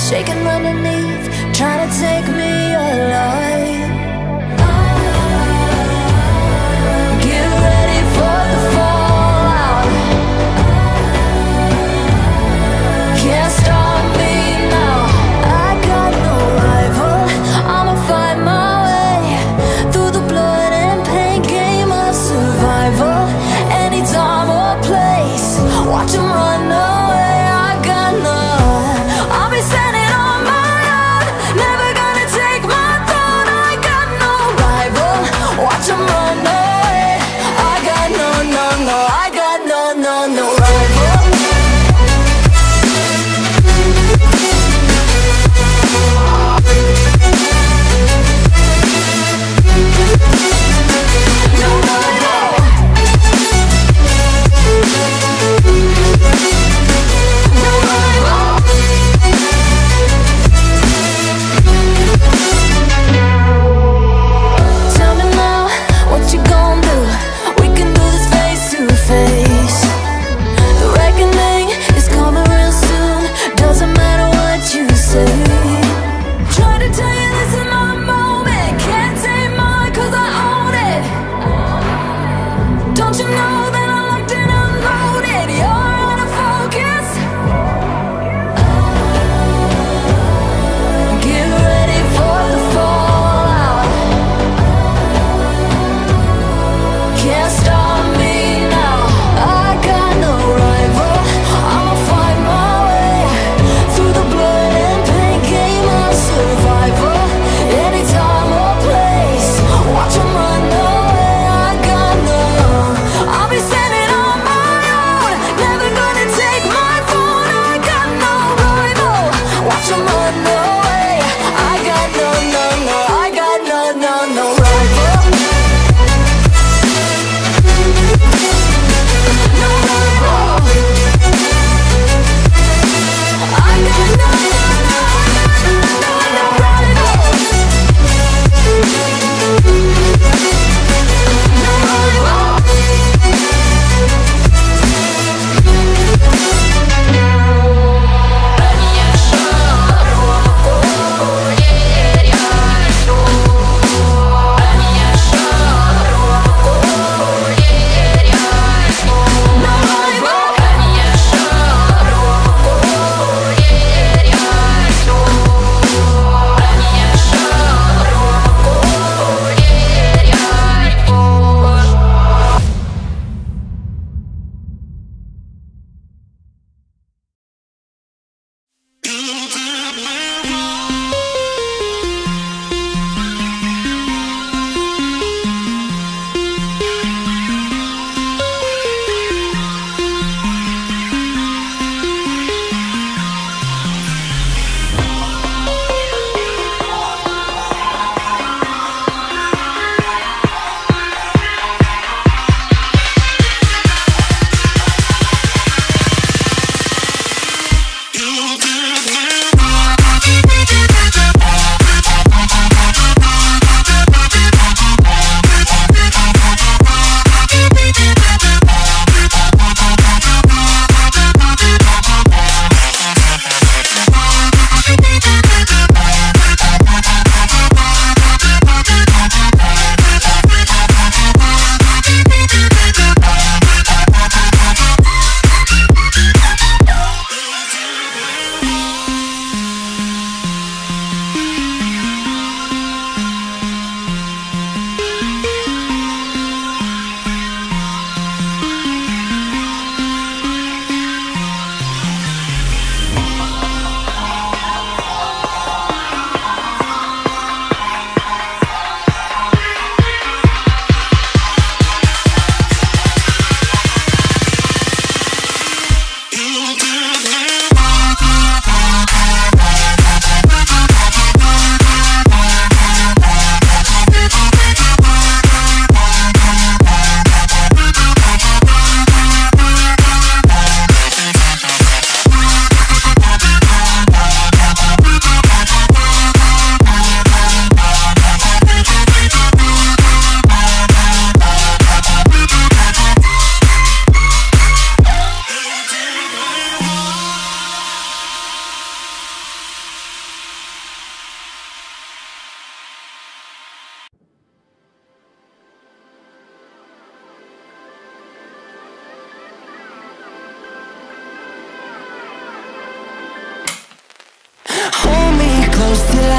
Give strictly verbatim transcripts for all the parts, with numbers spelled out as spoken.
shaking underneath, trying to take me alive. Get ready for the fallout. Can't stop me now. I got no rival. I'ma fight my way through the blood and pain game of survival. Any time or place, watch 'em run away. I got none. I'll be standing on my own, never gonna take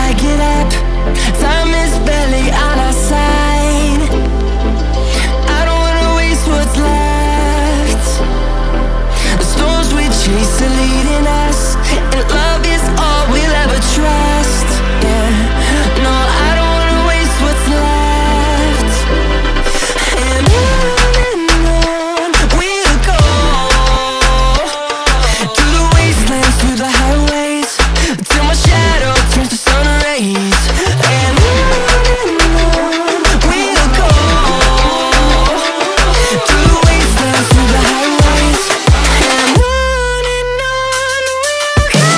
I get up, time is barely on our side. I don't wanna waste what's left. The storms we chase are leading us, and love is all we'll ever trust. Yeah, no, I don't wanna waste what's left. And on and on we'll go, through the wastelands, through the highways, till my shadow turns to sun rays. And on and on we'll go, through the wastelands, through the highways. And on and on we'll go.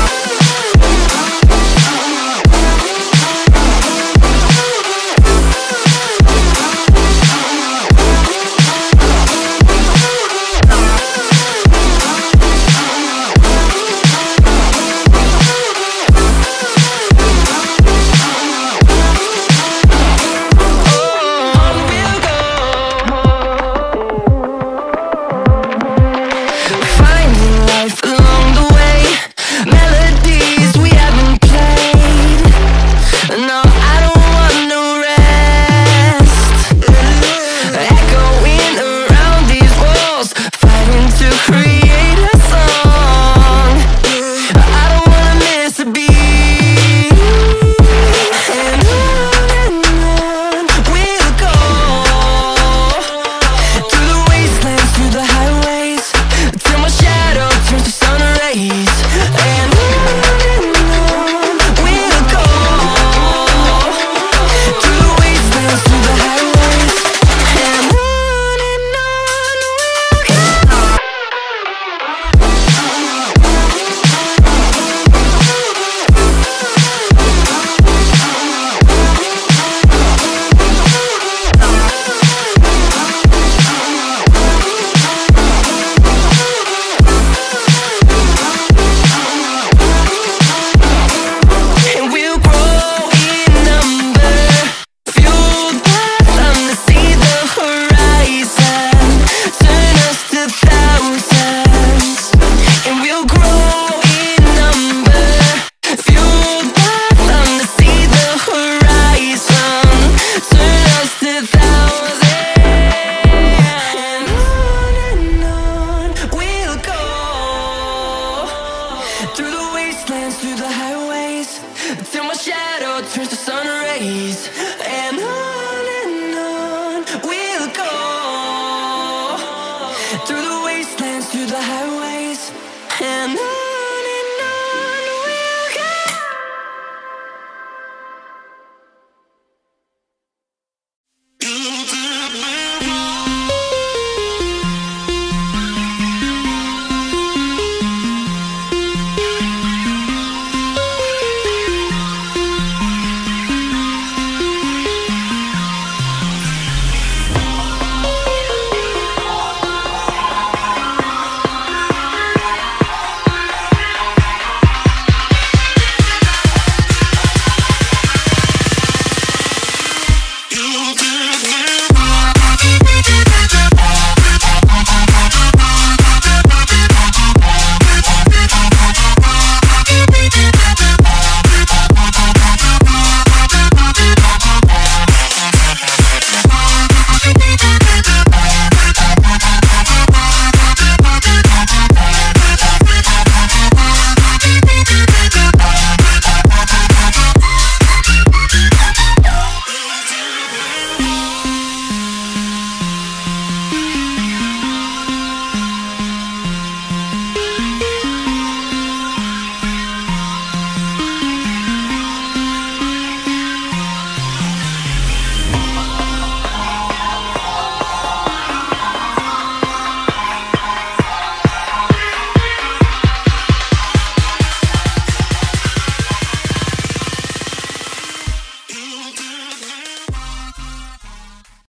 Finding life along the way, melodies we haven't played. No, I don't want no rest. Echoing around these walls, fighting to create a song. I don't wanna miss a beat. And on and on we'll go, through the wastelands, through the highways, till my shadow turns to sun rays. And on and on we'll go, through the wastelands, through the highways. And on and on we'll go. And we'll grow in number, fueled by them to see the horizon, turn us to thousands. And we'll grow in number, fueled by them to see the horizon, turn us to thousands. And on and on we'll go, through the wastelands, through the highways, till my shadow turns to sun rays. And on and on we'll go, through the wastelands, through the highways. And on